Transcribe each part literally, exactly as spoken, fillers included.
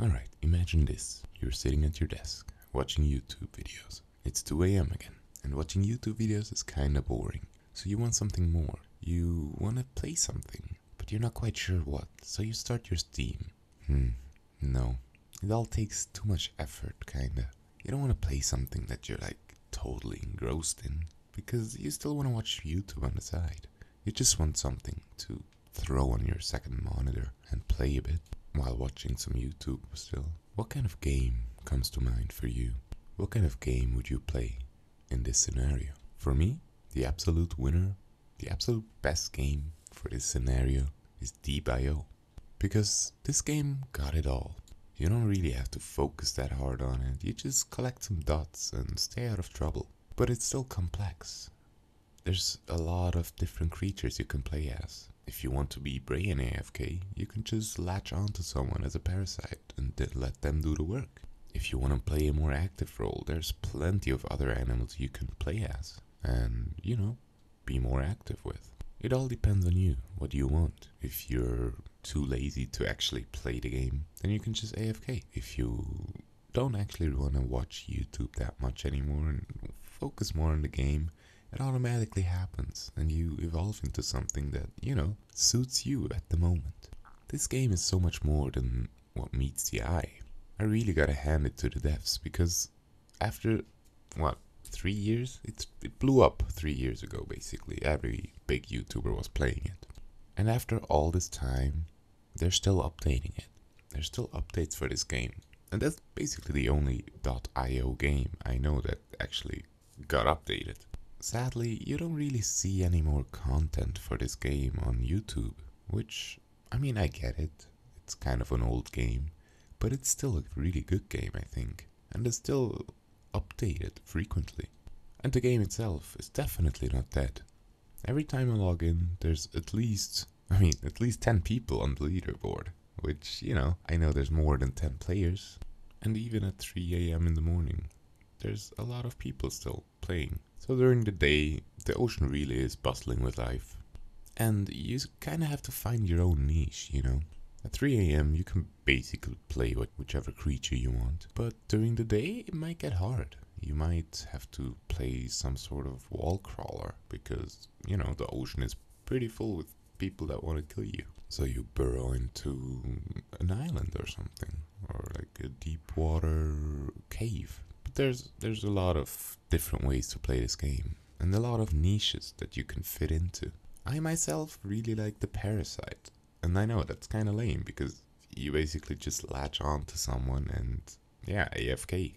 Alright, imagine this. You're sitting at your desk, watching YouTube videos. It's two a m again, and watching YouTube videos is kinda boring. So you want something more. You wanna play something, but you're not quite sure what. So you start your Steam. Hmm, no. It all takes too much effort, kinda. You don't wanna play something that you're like totally engrossed in, because you still wanna watch YouTube on the side. You just want something to throw on your second monitor and play a bit while watching some YouTube still. What kind of game comes to mind for you? What kind of game would you play in this scenario? For me, the absolute winner, the absolute best game for this scenario is Deep I O. Because this game got it all. You don't really have to focus that hard on it, you just collect some dots and stay out of trouble. But it's still complex. There's a lot of different creatures you can play as. If you want to be brain A F K, you can just latch onto someone as a parasite and then let them do the work. If you want to play a more active role, there's plenty of other animals you can play as and, you know, be more active with. It all depends on you, what you want. If you're too lazy to actually play the game, then you can just A F K. If you don't actually want to watch YouTube that much anymore and focus more on the game, it automatically happens and you evolve into something that, you know, suits you at the moment. This game is so much more than what meets the eye. I really gotta hand it to the devs because after, what, three years? It's, it blew up three years ago basically. Every big YouTuber was playing it. And after all this time, they're still updating it. There's still updates for this game. And that's basically the only .io game I know that actually got updated. Sadly, you don't really see any more content for this game on YouTube, which, I mean, I get it. It's kind of an old game, but it's still a really good game, I think, and it's still updated frequently. And the game itself is definitely not dead. Every time I log in, there's at least, I mean, at least ten people on the leaderboard, which, you know, I know there's more than ten players, and even at three a m in the morning, there's a lot of people still playing. So during the day, the ocean really is bustling with life. And you kind of have to find your own niche, you know. At three a m you can basically play with whichever creature you want. But during the day, it might get hard. You might have to play some sort of wall crawler because, you know, the ocean is pretty full with people that want to kill you. So you burrow into an island or something, or like a deep water cave. There's there's a lot of different ways to play this game, and a lot of niches that you can fit into. I myself really like the parasite, and I know that's kind of lame because you basically just latch on to someone and, yeah, A F K.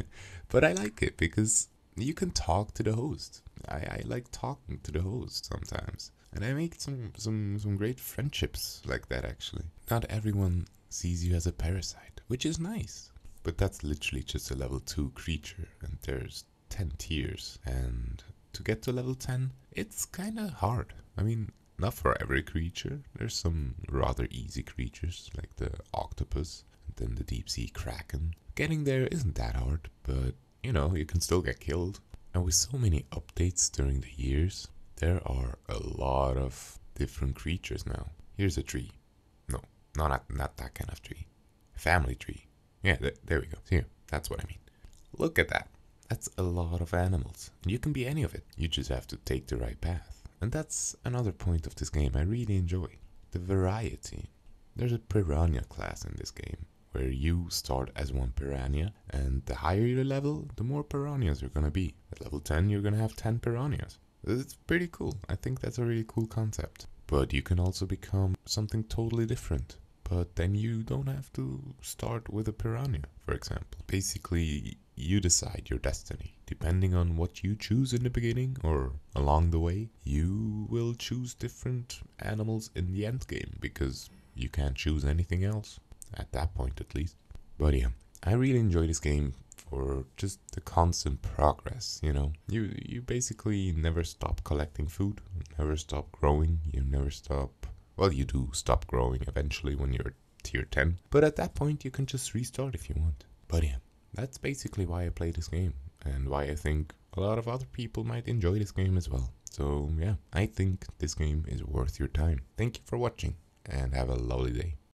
But I like it because you can talk to the host. I, I like talking to the host sometimes, and I make some, some, some great friendships like that actually. Not everyone sees you as a parasite, which is nice. But that's literally just a level two creature, and there's ten tiers, and to get to level ten, it's kinda hard. I mean, not for every creature. There's some rather easy creatures, like the octopus, and then the deep sea kraken. Getting there isn't that hard, but, you know, you can still get killed. And with so many updates during the years, there are a lot of different creatures now. Here's a tree. No, not, not that kind of tree. Family tree. Yeah, th there we go. Here, that's what I mean. Look at that. That's a lot of animals. You can be any of it. You just have to take the right path. And that's another point of this game I really enjoy. The variety. There's a piranha class in this game, where you start as one piranha, and the higher your level, the more piranhas you're gonna be. At level ten, you're gonna have ten piranhas. It's pretty cool. I think that's a really cool concept. But you can also become something totally different. But then you don't have to start with a piranha, for example. Basically, you decide your destiny. Depending on what you choose in the beginning or along the way, you will choose different animals in the end game because you can't choose anything else, at that point at least. But yeah, I really enjoy this game for just the constant progress, you know. You, you basically never stop collecting food, never stop growing, you never stop... Well, you do stop growing eventually when you're tier ten, but at that point you can just restart if you want. But yeah, that's basically why I play this game, and why I think a lot of other people might enjoy this game as well. So yeah, I think this game is worth your time. Thank you for watching, and have a lovely day.